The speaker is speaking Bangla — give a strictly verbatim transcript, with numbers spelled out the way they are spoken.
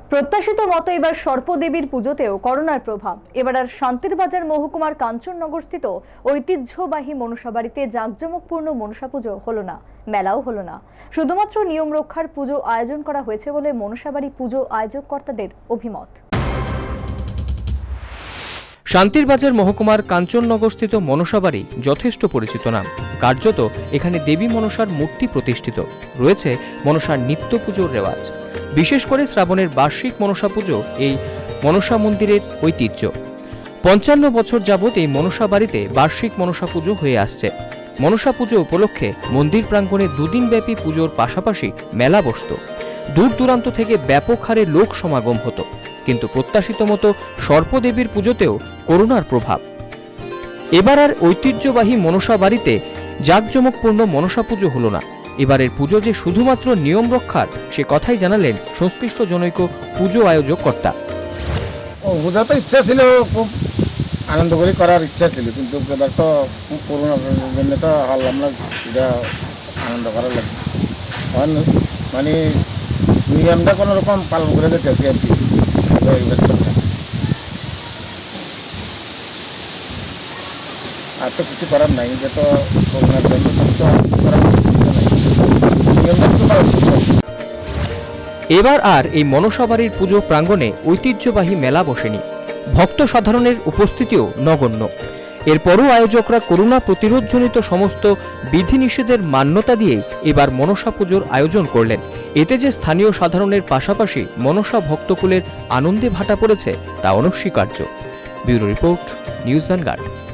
প্রত্যাশিত মতো এবার সর্পদেবীর পুজোতেও করোনার প্রভাব। এবার আর শান্তির বাজার মহকুমার কাঞ্চননগরস্থিত ঐতিহ্যবাহী মনসা বাড়িতে জাঁকজমকপূর্ণ মনসা পুজো হলো না, মেলাও হলো না। শুধুমাত্র নিয়ম রক্ষার পুজো আয়োজন করা হয়েছে বলে মনসা বাড়ি পুজো আয়োজক কর্তাদের অভিমত। শান্তির বাজার মহকুমার কাঞ্চননগরস্থিত মনসা বাড়ি যথেষ্ট পরিচিত নাম। কার্যত এখানে দেবী মনসার মূর্তি প্রতিষ্ঠিত রয়েছে। মনসার নিত্য পুজোর রেওয়াজ, বিশেষ করে শ্রাবণের বার্ষিক মনসা পুজো এই মনসা মন্দিরের ঐতিহ্য। পঞ্চান্ন বছর যাবৎ এই মনসা বাড়িতে বার্ষিক মনসা পুজো হয়ে আসছে। মনসা পুজো উপলক্ষে মন্দির প্রাঙ্গণে দুদিন ব্যাপী পুজোর পাশাপাশি মেলা বসত। দূর দূরান্ত থেকে ব্যাপক হারে লোক সমাগম হতো। কিন্তু প্রত্যাশিত মতো সর্পদেবীর পুজোতেও করোনার প্রভাব। এবার আর ঐতিহ্যবাহী মনসা বাড়িতে জাঁকজমকপূর্ণ মনসা পুজো হলো না। এবারের পুজো যে শুধুমাত্র নিয়ম রক্ষার, সে কথাই জানালেন সংশ্লিষ্ট জনৈক পুজো আয়োজক কর্তা। পুজো তো ইচ্ছা ছিল, খুব আনন্দ করে করার ইচ্ছা ছিল, কিন্তু এবার তো করোনার জন্য তো হারলাম না, এটা আনন্দ করার লাগে। মানে নিয়মটা কোনো রকম পালন করে যেতেছি আর কি। আর তো কিছু করার নাই, যে তো করোনার জন্য এবার আর এই মনসা বাড়ির পুজো প্রাঙ্গণে ঐতিহ্যবাহী মেলা বসেনি। ভক্ত সাধারণের উপস্থিতিও নগণ্য। এরপরও আয়োজকরা করোনা প্রতিরোধজনিত সমস্ত বিধিনিষেধের মান্যতা দিয়েই এবার মনসা পুজোর আয়োজন করলেন। এতে যে স্থানীয় সাধারণের পাশাপাশি মনসা ভক্তকুলের আনন্দে ভাটা পড়েছে তা অনস্বীকার্য। Bureau report, News vanguard.